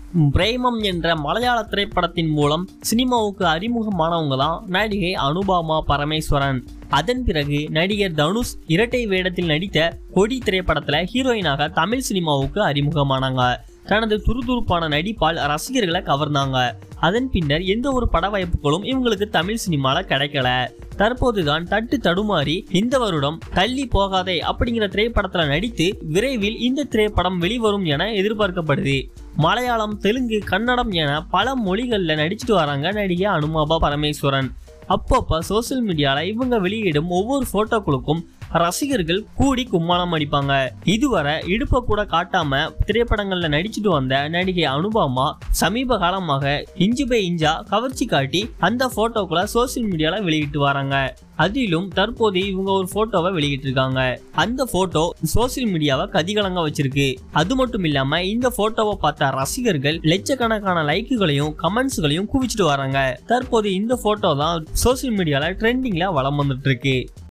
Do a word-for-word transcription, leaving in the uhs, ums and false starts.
பிரேமம் என்ற மலையாள திரைப்படத்தின் மூலம் சினிமாவுக்கு அறிமுகமானவங்க தான் நடிகை அனுபாமா பரமேஸ்வரன். அதன் பிறகு நடிகர் தனுஷ் இரட்டை வேடத்தில் நடித்த கொடி திரைப்படத்துல ஹீரோயினாக தமிழ் சினிமாவுக்கு அறிமுகமானாங்க. தனது துருதுருப்பான நடிப்பால் ரசிகர்களை கவர்ந்தாங்க. அதன் பின்னர் எந்த ஒரு பட வாய்ப்புகளும் இவங்களுக்கு தமிழ் சினிமால கிடைக்கல. தற்போதுதான் தட்டு தடுமாறி இந்த வருடம் தள்ளி போகாதே அப்படிங்கிற திரைப்படத்துல நடித்து விரைவில் இந்த திரைப்படம் வெளிவரும் என எதிர்பார்க்கப்படுது. மலையாளம், தெலுங்கு, கன்னடம் என பல மொழிகள்ல நடிச்சிட்டு வராங்க நடிகை அனுபாமா பரமேஸ்வரன். அப்பப்ப சோசியல் மீடியால இவங்க வெளியிடும் ஒவ்வொரு போட்டோக்களுக்கும் ரசிகர்கள் கூடி கும்மாளம் அடிப்பாங்க. இதுவரை இடுப்ப கூட காட்டாம திரைப்படங்கள்ல நடிச்சுட்டு வந்த நடிகை அனுபாமா சமீப காலமாக இன்ச்சு பை இன்ச்சா கவர்ச்சி காட்டி அந்த போட்டோக்களை சோசியல் மீடியால வெளியிட்டு வராங்க. அதிலும் தற்போது இவங்க ஒரு போட்டோவை வெளியிட்டு இருக்காங்க. அந்த போட்டோ சோசியல் மீடியாவை கதிகலங்க வச்சிருக்கு. அது மட்டும் இல்லாம இந்த போட்டோவை பார்த்த ரசிகர்கள் லட்சக்கணக்கான லைக்குகளையும் கமெண்ட்ஸ்களையும் குவிச்சிட்டு வராங்க. தற்போது இந்த போட்டோ தான் சோசியல் மீடியால ட்ரெண்டிங்ல வலம் வந்துட்டு இருக்கு.